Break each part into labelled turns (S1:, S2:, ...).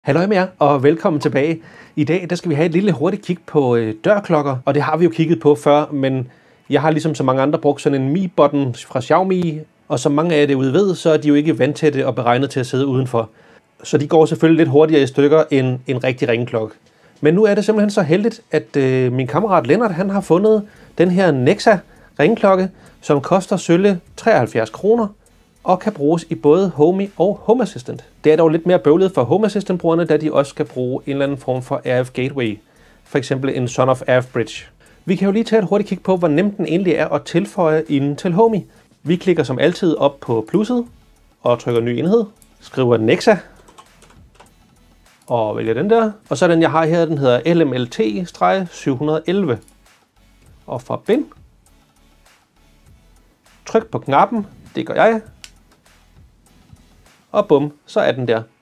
S1: Halløj med jer, og velkommen tilbage. I dag der skal vi have et lille hurtigt kig på dørklokker, og det har vi jo kigget på før, men jeg har ligesom så mange andre brugt sådan en Mi-button fra Xiaomi, og som mange af jer derude ved, så er de jo ikke vandtætte og beregnet til at sidde udenfor. Så de går selvfølgelig lidt hurtigere i stykker end en rigtig ringklokke. Men nu er det simpelthen så heldigt, at min kammerat Lennart, han har fundet den her Nexa ringklokke, som koster sølle 73 kroner. Og kan bruges i både Homey og Home Assistant. Det er dog lidt mere bøvlet for Home Assistant-brugerne, da de også skal bruge en eller anden form for RF Gateway. For eksempel en Son of RF Bridge. Vi kan jo lige tage et hurtigt kig på, hvor nemt den egentlig er at tilføje inden til Homey. Vi klikker som altid op på plusset og trykker ny enhed. Skriver Nexa. Og vælger den der. Og så den jeg har her, den hedder LMLT-711. Og forbind. Tryk på knappen. Det gør jeg. Og bum, så er den der.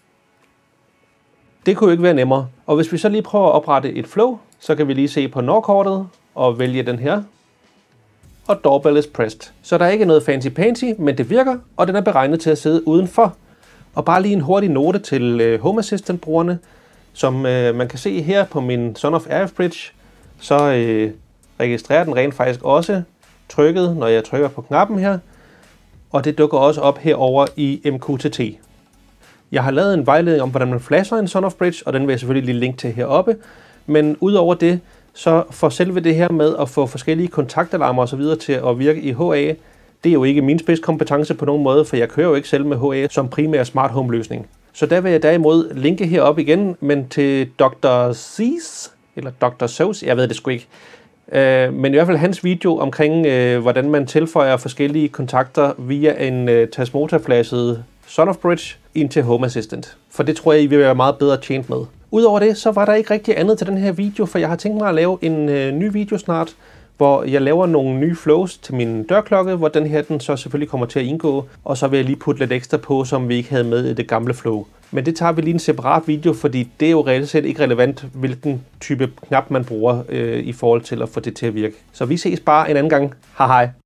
S1: Det kunne jo ikke være nemmere. Og hvis vi så lige prøver at oprette et flow, så kan vi lige se på NOR-kortet og vælge den her. Og doorbell is pressed. Så der er ikke noget fancy-pansy, men det virker, og den er beregnet til at sidde udenfor. Og bare lige en hurtig note til Home Assistant-brugerne. Som man kan se her på min Son of RF Bridge, så registrerer den rent faktisk også trykket, når jeg trykker på knappen her. Og det dukker også op herover i MQTT. Jeg har lavet en vejledning om, hvordan man flasher en Son of Bridge, og den vil jeg selvfølgelig lige linke til heroppe. Men udover det, så for selve det her med at få forskellige kontaktalarmer osv. til at virke i HA, det er jo ikke min spidskompetence på nogen måde, for jeg kører jo ikke selv med HA som primær smart home løsning. Så der vil jeg derimod linke heroppe igen, men til Dr. Zeus, eller Dr. Zeus, jeg ved det sgu ikke. Men i hvert fald hans video omkring, hvordan man tilføjer forskellige kontakter via en Tasmota-flashet Son of Bridge ind til Home Assistant. For det tror jeg, I vil være meget bedre tjent med. Udover det, så var der ikke rigtig andet til den her video, for jeg har tænkt mig at lave en ny video snart, hvor jeg laver nogle nye flows til min dørklokke, hvor den her den så selvfølgelig kommer til at indgå, og så vil jeg lige putte lidt ekstra på, som vi ikke havde med i det gamle flow. Men det tager vi lige en separat video, fordi det er jo reelt set ikke relevant, hvilken type knap man bruger i forhold til at få det til at virke. Så vi ses bare en anden gang. Hej hej!